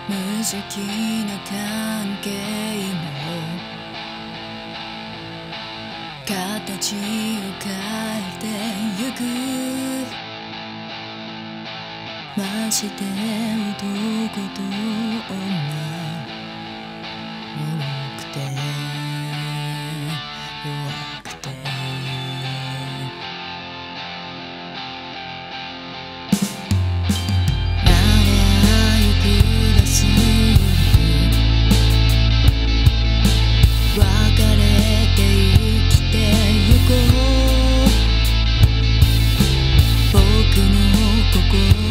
無邪気な関係も形を変えてゆく。まして男と女脆くて弱くてまだ行くバスに別れて生きてゆこう。僕の心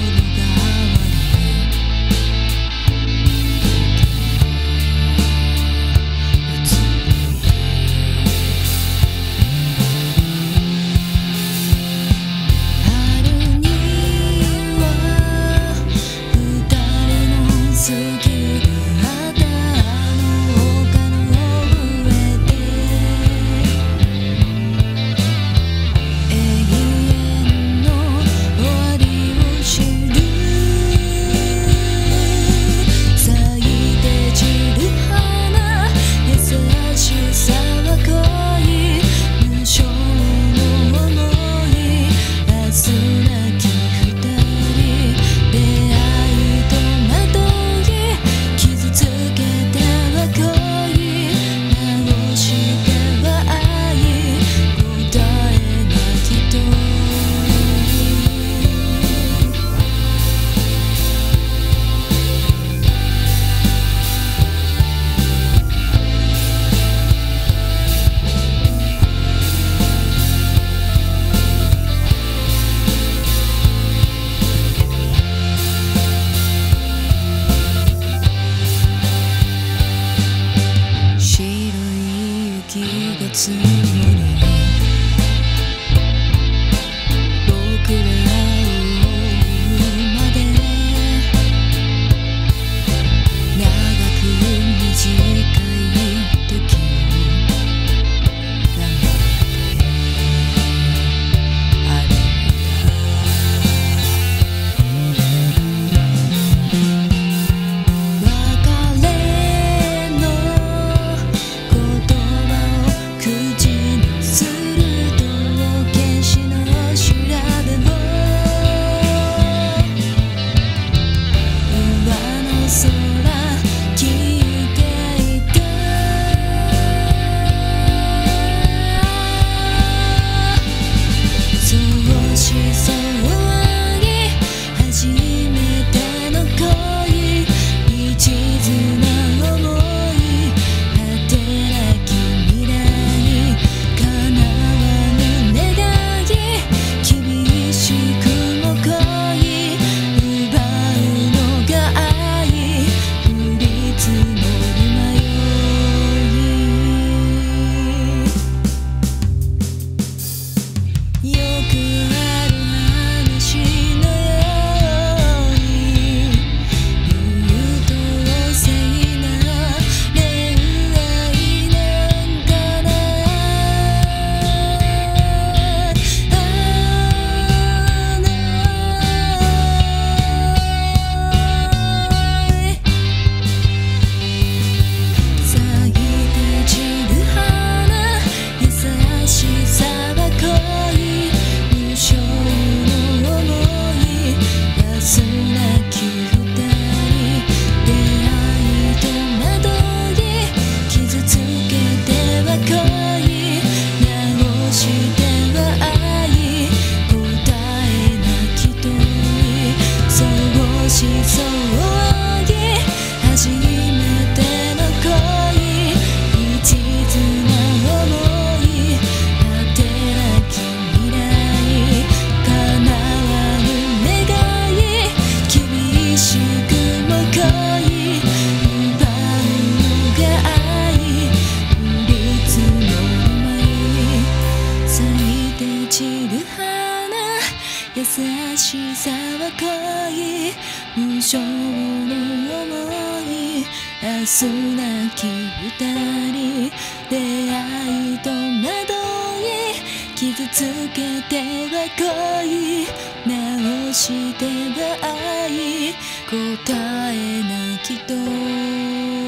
積もる僕らを追うまで長く短い時を黙って歩いた。別れの言葉を口にすると天使の調べを上の空聞いていた。そうしそうに初めての恋一途な想い果てなき未来叶わぬ願い厳しくも恋奪うのが愛降り積もる迷い。よくある話のように優等生な恋愛なんかな。咲いて散る花優しさは恋無償の想い安なき二人出会いと惑い傷つけては恋直しては愛答えなき問いそうしそうに初めての恋一途な想い果てなき未来叶わぬ願い厳しくも恋奪うのが愛降り積もる迷い。咲いて散る花優しさは恋無償の想い明日なき二人出会いと惑い傷つけては恋直しては愛答えなきと